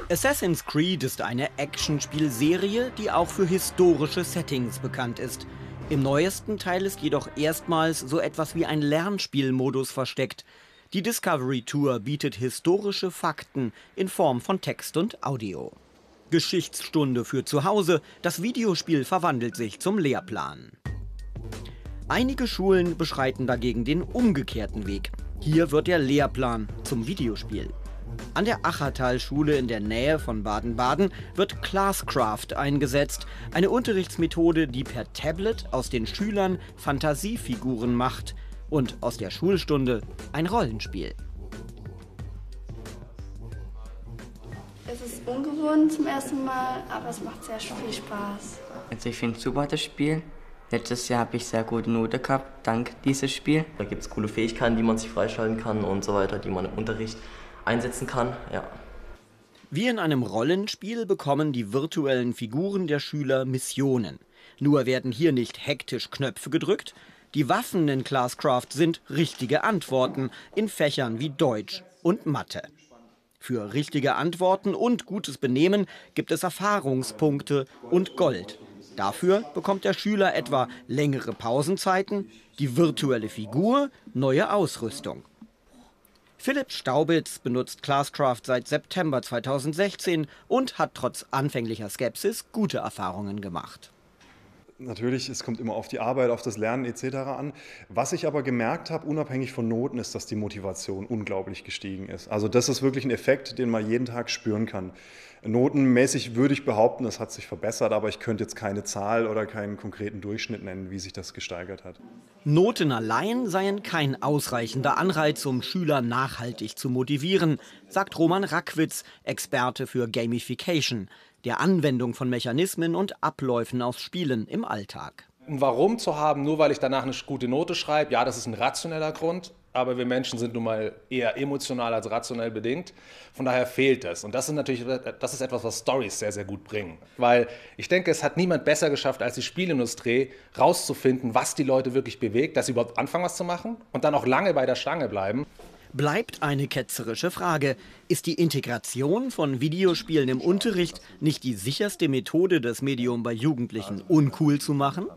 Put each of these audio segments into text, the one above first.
Assassin's Creed ist eine Actionspielserie, die auch für historische Settings bekannt ist. Im neuesten Teil ist jedoch erstmals so etwas wie ein Lernspielmodus versteckt. Die Discovery Tour bietet historische Fakten in Form von Text und Audio. Geschichtsstunde für zu Hause, das Videospiel verwandelt sich zum Lehrplan. Einige Schulen beschreiten dagegen den umgekehrten Weg. Hier wird der Lehrplan zum Videospiel. An der Achertal-Schule in der Nähe von Baden-Baden wird Classcraft eingesetzt, eine Unterrichtsmethode, die per Tablet aus den Schülern Fantasiefiguren macht und aus der Schulstunde ein Rollenspiel. Es ist ungewohnt zum ersten Mal, aber es macht sehr viel Spaß. Also ich finde es super, das Spiel. Letztes Jahr habe ich sehr gute Note gehabt, dank dieses Spiel. Da gibt es coole Fähigkeiten, die man sich freischalten kann und so weiter, die man im Unterricht einsetzen kann. Ja. Wie in einem Rollenspiel bekommen die virtuellen Figuren der Schüler Missionen. Nur werden hier nicht hektisch Knöpfe gedrückt. Die Waffen in Classcraft sind richtige Antworten in Fächern wie Deutsch und Mathe. Für richtige Antworten und gutes Benehmen gibt es Erfahrungspunkte und Gold. Dafür bekommt der Schüler etwa längere Pausenzeiten, die virtuelle Figur, neue Ausrüstung. Philipp Staubitz benutzt Classcraft seit September 2016 und hat trotz anfänglicher Skepsis gute Erfahrungen gemacht. Natürlich, es kommt immer auf die Arbeit, auf das Lernen etc. an. Was ich aber gemerkt habe, unabhängig von Noten, ist, dass die Motivation unglaublich gestiegen ist. Also das ist wirklich ein Effekt, den man jeden Tag spüren kann. Notenmäßig würde ich behaupten, das hat sich verbessert, aber ich könnte jetzt keine Zahl oder keinen konkreten Durchschnitt nennen, wie sich das gesteigert hat. Noten allein seien kein ausreichender Anreiz, um Schüler nachhaltig zu motivieren, sagt Roman Rackwitz, Experte für Gamification, der Anwendung von Mechanismen und Abläufen aus Spielen im Alltag. Ein Warum zu haben, nur weil ich danach eine gute Note schreibe, ja, das ist ein rationeller Grund, aber wir Menschen sind nun mal eher emotional als rationell bedingt. Von daher fehlt es. Und das ist etwas, was Storys sehr, sehr gut bringen. Weil ich denke, es hat niemand besser geschafft als die Spielindustrie, rauszufinden, was die Leute wirklich bewegt, dass sie überhaupt anfangen, was zu machen und dann auch lange bei der Stange bleiben. Bleibt eine ketzerische Frage. Ist die Integration von Videospielen im Unterricht nicht die sicherste Methode, das Medium bei Jugendlichen uncool zu machen?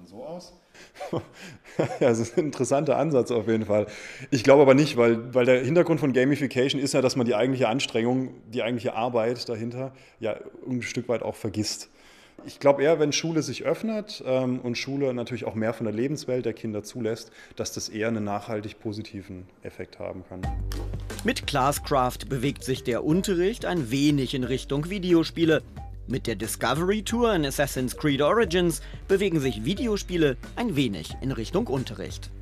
Ja, das ist ein interessanter Ansatz auf jeden Fall. Ich glaube aber nicht, weil der Hintergrund von Gamification ist ja, dass man die eigentliche Anstrengung, die eigentliche Arbeit dahinter ja ein Stück weit auch vergisst. Ich glaube eher, wenn Schule sich öffnet und Schule natürlich auch mehr von der Lebenswelt der Kinder zulässt, dass das eher einen nachhaltig positiven Effekt haben kann. Mit Classcraft bewegt sich der Unterricht ein wenig in Richtung Videospiele. Mit der Discovery Tour in Assassin's Creed Origins bewegen sich Videospiele ein wenig in Richtung Unterricht.